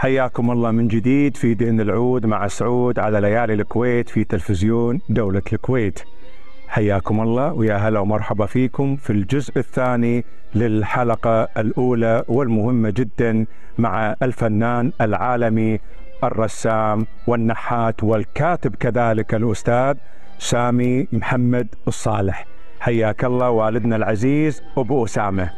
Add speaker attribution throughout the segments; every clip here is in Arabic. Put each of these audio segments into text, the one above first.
Speaker 1: حياكم الله من جديد في دين العود مع سعود على ليالي الكويت في تلفزيون دولة الكويت. حياكم الله ويا هلا ومرحبا فيكم في الجزء الثاني للحلقة الأولى والمهمة جدا مع الفنان العالمي الرسام والنحات والكاتب كذلك الأستاذ سامي محمد الصالح. حياك الله والدنا العزيز أبو أسامة.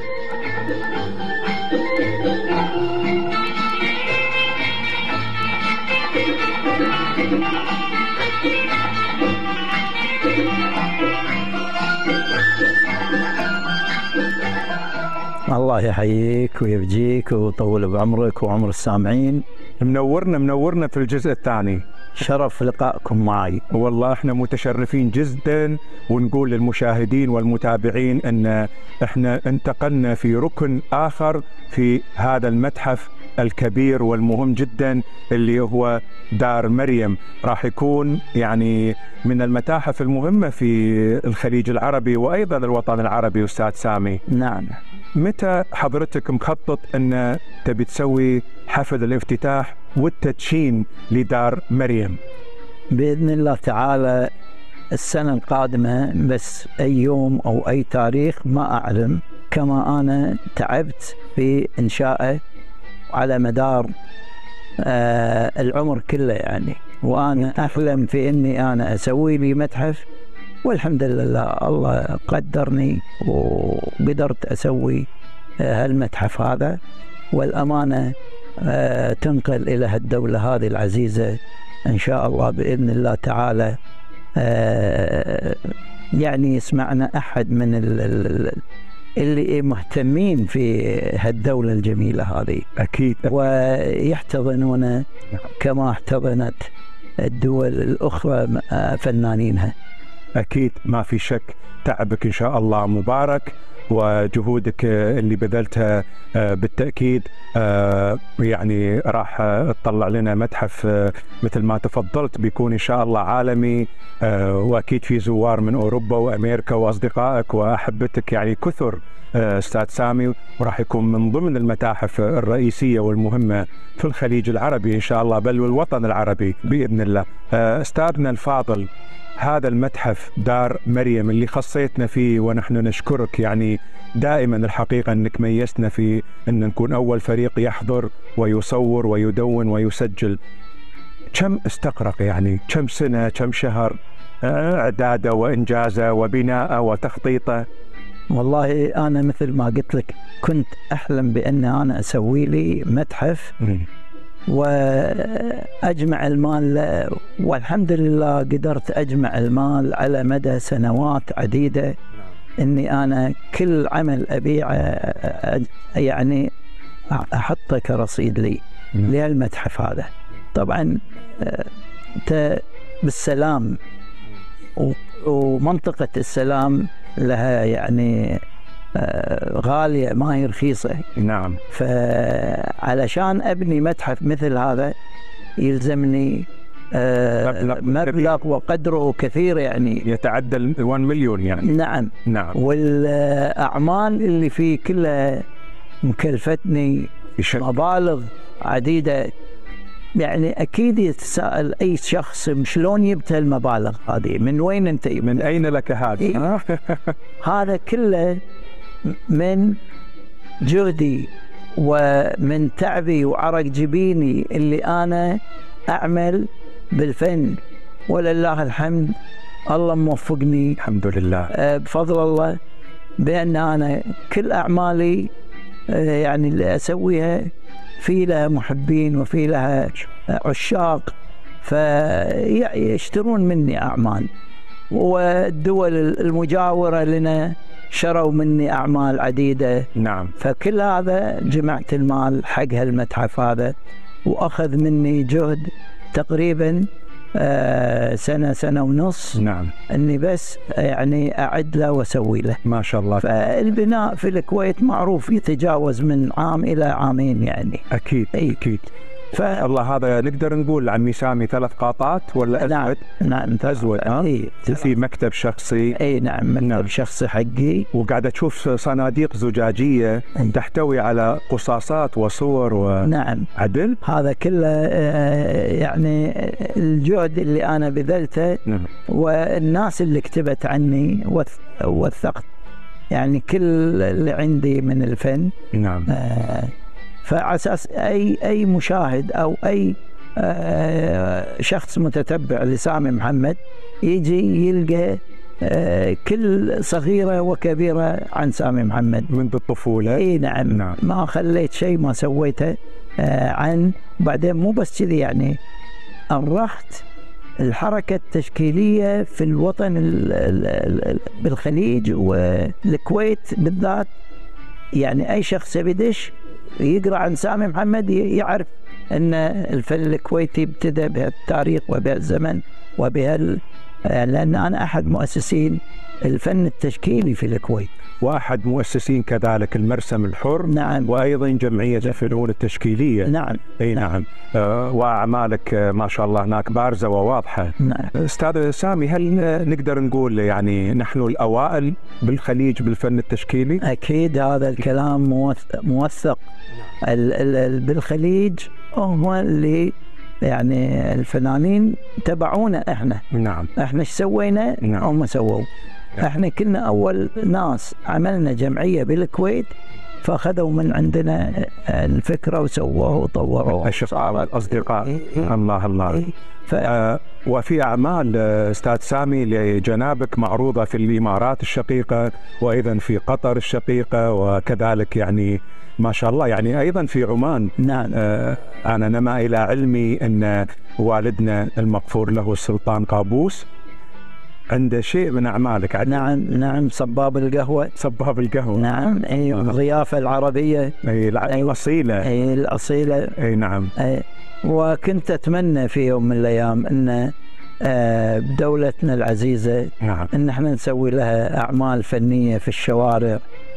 Speaker 2: الله يحييك ويبجيك ويطول بعمرك وعمر السامعين.
Speaker 1: منورنا في الجزء الثاني.
Speaker 2: شرف لقائكم معي.
Speaker 1: والله احنا متشرفين جدا، ونقول للمشاهدين والمتابعين ان احنا انتقلنا في ركن اخر في هذا المتحف الكبير والمهم جدا اللي هو دار مريم. راح يكون يعني من المتاحف المهمة في الخليج العربي وأيضا الوطن العربي. أستاذ سامي،
Speaker 2: نعم،
Speaker 1: متى حضرتك مخطط أن تبي تسوي حفل الافتتاح والتدشين لدار مريم؟
Speaker 2: بإذن الله تعالى السنة القادمة، بس أي يوم أو أي تاريخ ما أعلم. كما أنا تعبت في إنشائه على مدار العمر كله يعني، وأنا أحلم في أني أنا أسوي لي متحف، والحمد لله الله قدرني وقدرت أسوي هالمتحف هذا. والأمانة تنقل إلى هالدولة هذه العزيزة إن شاء الله بإذن الله تعالى. يعني يسمعنا أحد من اللي مهتمين في هالدولة الجميلة هذه،
Speaker 1: أكيد،
Speaker 2: ويحتضنون كما احتضنت الدول الأخرى فنانينها.
Speaker 1: أكيد ما في شك. تعبك إن شاء الله مبارك، وجهودك اللي بذلتها بالتأكيد يعني راح تطلع لنا متحف مثل ما تفضلت بيكون إن شاء الله عالمي، وأكيد في زوار من أوروبا وأمريكا وأصدقائك وأحبتك يعني كثر أستاذ سامي، وراح يكون من ضمن المتاحف الرئيسية والمهمة في الخليج العربي إن شاء الله، بل والوطن العربي بإذن الله. أستاذنا الفاضل، هذا المتحف دار مريم اللي خصيتنا فيه ونحن نشكرك، يعني دائما الحقيقة أنك ميزتنا في أن نكون أول فريق يحضر ويصور ويدون ويسجل. كم استغرق يعني؟ كم سنة، كم شهر إعداده وإنجازه وبناءه وتخطيطه؟
Speaker 2: والله أنا مثل ما قلت لك كنت أحلم بأن أنا أسوي لي متحف وأجمع المال، والحمد لله قدرت أجمع المال على مدى سنوات عديدة، أني أنا كل عمل أبيعه يعني أحطه كرصيد لي للمتحف هذا. طبعا بالسلام ومنطقة السلام لها يعني غالية ما هي رخيصة.
Speaker 1: نعم.
Speaker 2: فعلشان أبني متحف مثل هذا يلزمني مبلغ وقدره كثير، يعني
Speaker 1: يتعدى 1 مليون يعني.
Speaker 2: نعم.
Speaker 1: نعم.
Speaker 2: والأعمال اللي فيه كلها مكلفتني مبالغ عديدة. يعني أكيد يتساءل أي شخص شلون جبت المبالغ هذه؟ من وين أنت؟
Speaker 1: من أين لك هذا؟
Speaker 2: هذا كله من جهدي ومن تعبي وعرق جبيني اللي أنا أعمل بالفن، ولله الحمد الله موفقني
Speaker 1: الحمد لله
Speaker 2: بفضل الله بأن أنا كل أعمالي يعني اللي أسويها في لها محبين وفي لها عشاق، فيشترون مني أعمال، والدول المجاورة لنا شروا مني أعمال عديدة.
Speaker 1: نعم.
Speaker 2: فكل هذا جمعت المال حق هالمتحف هذا، وأخذ مني جهد تقريبا سنة ونص.
Speaker 1: نعم.
Speaker 2: أني بس يعني أعد له وأسوي له.
Speaker 1: ما شاء الله.
Speaker 2: فالبناء في الكويت معروف يتجاوز من عام إلى عامين يعني.
Speaker 1: أكيد.
Speaker 2: أي.
Speaker 1: أكيد. الله هذا نقدر نقول عمي سامي 3 قاطات ولا أزود؟
Speaker 2: نعم
Speaker 1: أزود. في مكتب شخصي.
Speaker 2: اي نعم، مكتب شخصي حقي،
Speaker 1: وقاعدة تشوف صناديق زجاجية تحتوي على قصاصات وصور
Speaker 2: نعم
Speaker 1: عدل.
Speaker 2: هذا كله يعني الجهد اللي أنا بذلته والناس اللي كتبت عني وثقت يعني كل اللي عندي من الفن.
Speaker 1: نعم.
Speaker 2: فعساس أي مشاهد أو أي شخص متتبع لسامي محمد يجي يلقى كل صغيرة وكبيرة عن سامي محمد
Speaker 1: منذ الطفولة.
Speaker 2: اي نعم. ما خليت شيء ما سويته عن. بعدين مو بس كذي، يعني أرخت الحركة التشكيلية في الوطن بالخليج والكويت بالذات. يعني أي شخص يبدش يقرأ عن سامي محمد يعرف أن الفن الكويتي ابتدأ بهالتاريخ وبهالزمن لأن أنا أحد مؤسسين الفن التشكيلي في الكويت،
Speaker 1: وأحد مؤسسين كذلك المرسم الحر.
Speaker 2: نعم.
Speaker 1: وأيضا جمعية الفنون التشكيلية.
Speaker 2: نعم.
Speaker 1: أي نعم. وأعمالك ما شاء الله هناك بارزة وواضحة.
Speaker 2: نعم.
Speaker 1: أستاذ سامي، هل نقدر نقول يعني نحن الأوائل بالخليج بالفن التشكيلي؟
Speaker 2: أكيد هذا الكلام موثق. بالخليج هم اللي يعني الفنانين تبعونا احنا.
Speaker 1: نعم.
Speaker 2: احنا ايش سوينا؟
Speaker 1: نعم.
Speaker 2: هم سووا.
Speaker 1: نعم.
Speaker 2: احنا كنا اول ناس عملنا جمعية بالكويت، فاخذوا من عندنا الفكرة وسووها وطوروها.
Speaker 1: الأصدقاء. الله. وفي أعمال أستاذ سامي لجنابك معروضة في الإمارات الشقيقة وأيضا في قطر الشقيقة، وكذلك يعني ما شاء الله يعني أيضا في عمان.
Speaker 2: نعم.
Speaker 1: أنا نما إلى علمي أن والدنا المغفور له السلطان قابوس عنده شيء من أعمالك.
Speaker 2: نعم. صباب القهوة. نعم. الضيافة العربية.
Speaker 1: الأصيلة.
Speaker 2: الأصيلة.
Speaker 1: نعم.
Speaker 2: وكنت أتمنى في يوم من الأيام أن بدولتنا العزيزة
Speaker 1: نعم.
Speaker 2: أن احنا نسوي لها أعمال فنية في الشوارع،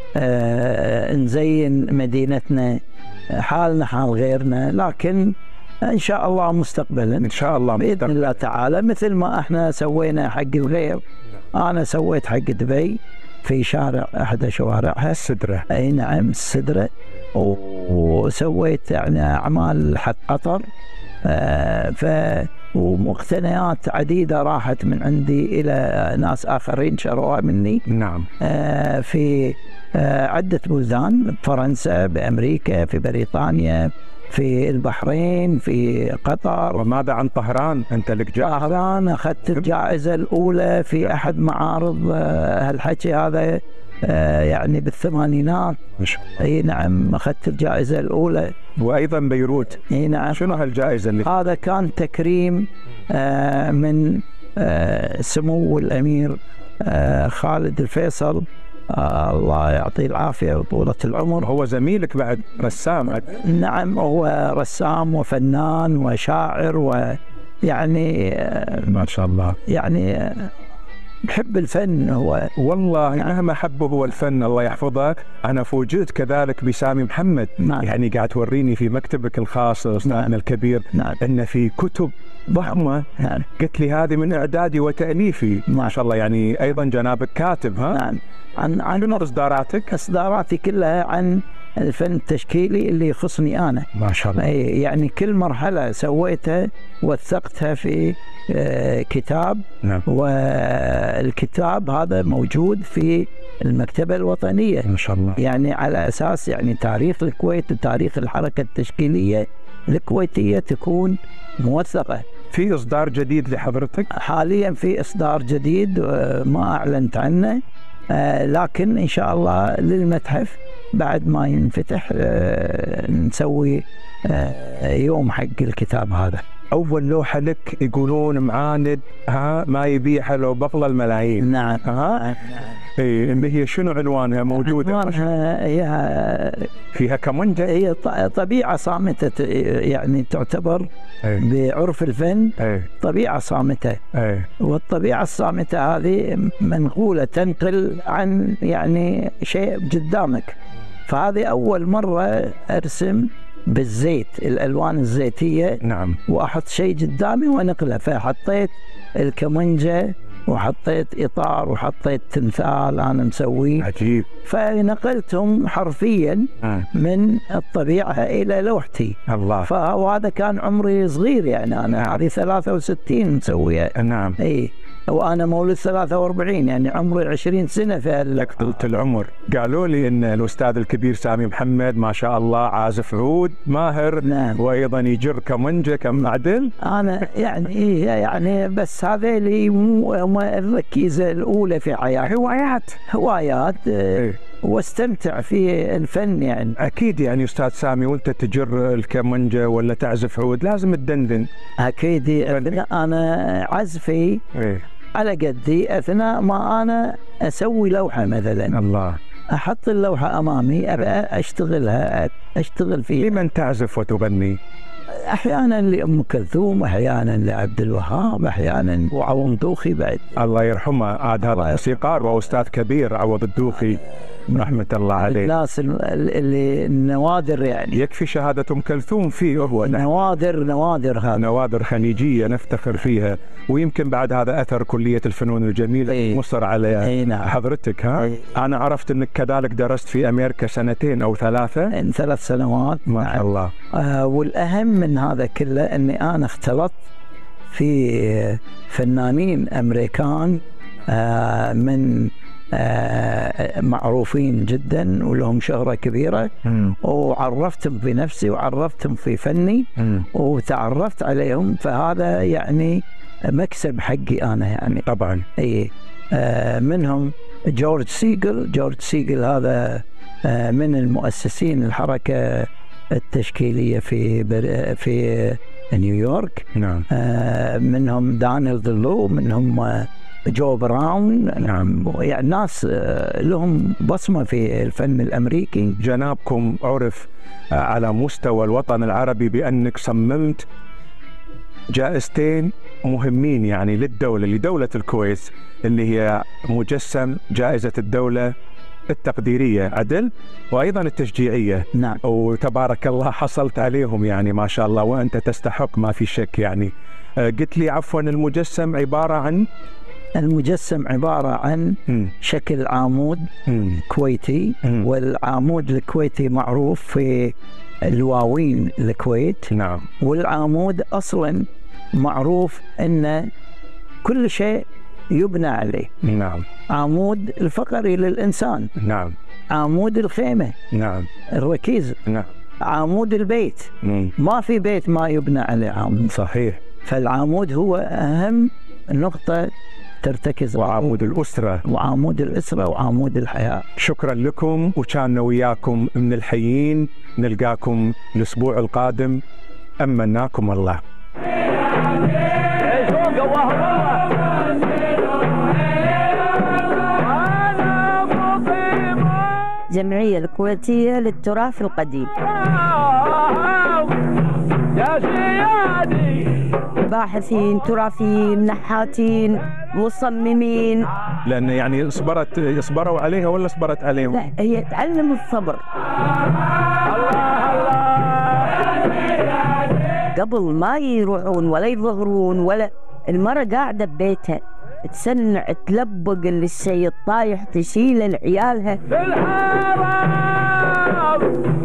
Speaker 2: نزين مدينتنا، حالنا حال غيرنا، لكن إن شاء الله مستقبلا
Speaker 1: إن شاء الله
Speaker 2: بإذن الله تعالى مثل ما احنا سوينا حق الغير. أنا سويت حق دبي في شارع أحد شوارعها
Speaker 1: السدرة.
Speaker 2: أي نعم السدرة. وسويت يعني أعمال حق قطر. ومقتنيات عديدة راحت من عندي إلى ناس آخرين شروها مني.
Speaker 1: نعم.
Speaker 2: في عدة بلدان، فرنسا، بأمريكا، في بريطانيا، في البحرين، في قطر.
Speaker 1: وماذا عن طهران؟ أنت لك جائزة؟
Speaker 2: طهران أخذت الجائزة الأولى في أحد معارض هالحكي هذا يعني بالثمانينات. اي نعم اخذت الجائزة الأولى.
Speaker 1: وأيضا بيروت.
Speaker 2: اي نعم.
Speaker 1: شنو هالجائزة اللي؟
Speaker 2: هذا كان تكريم من سمو الأمير خالد الفيصل، الله يعطيه العافية وطولة العمر.
Speaker 1: هو زميلك بعد رسام؟
Speaker 2: نعم هو رسام وفنان وشاعر ويعني
Speaker 1: ما شاء الله
Speaker 2: يعني بحب الفن هو.
Speaker 1: والله مهما حبه هو الفن الله يحفظه. أنا فوجئت كذلك بسامي محمد. يعني قاعد توريني في مكتبك الخاص أستاذنا الكبير أن في كتب ضخمة. قلت لي هذه من إعدادي وتأليفي. ما شاء الله. يعني أيضا جنابك كاتب. ها؟
Speaker 2: عن
Speaker 1: شنو إصداراتك؟
Speaker 2: إصداراتي كلها عن الفن التشكيلي اللي يخصني أنا.
Speaker 1: ما شاء الله.
Speaker 2: يعني كل مرحلة سويتها وثقتها في كتاب.
Speaker 1: نعم.
Speaker 2: والكتاب هذا موجود في المكتبة الوطنية.
Speaker 1: ما شاء الله.
Speaker 2: يعني على أساس يعني تاريخ الكويت وتاريخ الحركة التشكيلية الكويتية تكون موثقة.
Speaker 1: في إصدار جديد لحضرتك؟
Speaker 2: حاليا في إصدار جديد ما أعلنت عنه، لكن إن شاء الله للمتحف بعد ما ينفتح نسوي يوم حق الكتاب هذا.
Speaker 1: أول لوحة لك يقولون معاند ما يبيعها لو بطل الملايين.
Speaker 2: نعم.
Speaker 1: هي شنو عنوانها موجودة؟
Speaker 2: عنوانها هي
Speaker 1: فيها كمانجة.
Speaker 2: هي طبيعة صامتة، يعني تعتبر بعرف الفن طبيعة صامتة. والطبيعة الصامتة هذه منقولة تنقل عن يعني شيء قدامك. فهذه أول مرة أرسم بالزيت، الألوان الزيتية.
Speaker 1: نعم.
Speaker 2: وأحط شيء قدامي وأنقله، فحطيت الكمنجة وحطيت إطار وحطيت تمثال أنا مسويه.
Speaker 1: عجيب.
Speaker 2: فنقلتهم حرفيا من الطبيعة إلى لوحتي.
Speaker 1: الله.
Speaker 2: فهذا كان عمري صغير، يعني أنا هذه 63 مسويها.
Speaker 1: نعم.
Speaker 2: إيه، وأنا مولود 43، يعني عمري 20 سنة في
Speaker 1: لك طولة العمر. قالوا لي إن الأستاذ الكبير سامي محمد ما شاء الله عازف عود ماهر.
Speaker 2: نعم.
Speaker 1: وأيضا يجر كمنجة كم عدل.
Speaker 2: أنا يعني إيه، يعني بس هذا اللي مو الركيزة الأولى في حياتي. هوايات.
Speaker 1: إيه.
Speaker 2: واستمتع في الفن يعني.
Speaker 1: أكيد يعني أستاذ سامي وأنت تجر الكمنجة ولا تعزف عود لازم تدندن.
Speaker 2: أكيد. أنا عزفي
Speaker 1: إيه.
Speaker 2: على قدي، أثناء ما أنا أسوي لوحة مثلا.
Speaker 1: الله.
Speaker 2: أحط اللوحة أمامي أبقى أشتغلها، أشتغل فيها.
Speaker 1: لمن تعزف وتغني؟
Speaker 2: أحيانا لأم كلثوم، أحيانا لعبد الوهاب، أحيانا وعوض الدوخي بعد.
Speaker 1: الله يرحمه، عاد هذا موسيقار وأستاذ كبير عوض الدوخي رحمة الله عليه.
Speaker 2: الناس اللي النوادر يعني.
Speaker 1: يكفي شهادة أم كلثوم فيه هو.
Speaker 2: نوادر هذا.
Speaker 1: نوادر خليجية نفتخر فيها، ويمكن بعد هذا أثر كلية الفنون الجميلة.
Speaker 2: إيه.
Speaker 1: مصر على
Speaker 2: إيه. نعم.
Speaker 1: حضرتك. ها.
Speaker 2: إيه.
Speaker 1: أنا عرفت أنك كذلك درست في أمريكا 2 أو 3.
Speaker 2: 3 سنوات.
Speaker 1: ما شاء الله.
Speaker 2: والأهم من هذا كله أني أنا اختلطت في فنانين أمريكان من معروفين جدا ولهم شهرة كبيرة. وعرفتهم في نفسي وعرفتهم في فني وتعرفت عليهم، فهذا يعني مكسب حقي أنا يعني.
Speaker 1: طبعا.
Speaker 2: أي منهم جورج سيجل هذا من المؤسسين الحركة التشكيلية في نيويورك.
Speaker 1: نعم.
Speaker 2: منهم دانيال دلو، منهم جو براون.
Speaker 1: نعم.
Speaker 2: يعني ناس لهم بصمة في الفن الأمريكي.
Speaker 1: جنابكم عرف على مستوى الوطن العربي بأنك صممت جائزتين مهمين يعني لدولة الكويت، اللي هي مجسم جائزة الدولة التقديرية عدل، وأيضا التشجيعية.
Speaker 2: نعم.
Speaker 1: وتبارك الله حصلت عليهم يعني ما شاء الله، وأنت تستحق ما في شك يعني. قلت لي عفوا المجسم عبارة عن شكل عمود كويتي. والعمود الكويتي معروف في الواوين الكويت. نعم.
Speaker 2: والعمود أصلا معروف أن كل شيء يبنى عليه.
Speaker 1: نعم.
Speaker 2: عمود الفقري للإنسان.
Speaker 1: نعم.
Speaker 2: عمود الخيمة.
Speaker 1: نعم.
Speaker 2: الركيزة.
Speaker 1: نعم.
Speaker 2: عمود البيت. ما في بيت ما يبنى عليه عمود.
Speaker 1: صحيح.
Speaker 2: فالعمود هو أهم نقطة ترتكز.
Speaker 1: وعمود الأسرة.
Speaker 2: وعمود الحياة.
Speaker 1: شكرا لكم، وكان وياكم من الحيين. نلقاكم الأسبوع القادم. أمناكم الله.
Speaker 3: الجمعية الكويتية للتراث القديم. باحثين تراثيين، نحاتين، مصممين.
Speaker 1: لأن يعني صبروا عليها ولا صبرت عليهم؟
Speaker 3: لا، هي تعلم الصبر. قبل ما يروحون ولا يظهرون، ولا المرة قاعدة ببيتها تسنع تلبق الشيء الطايح تشيله لعيالها.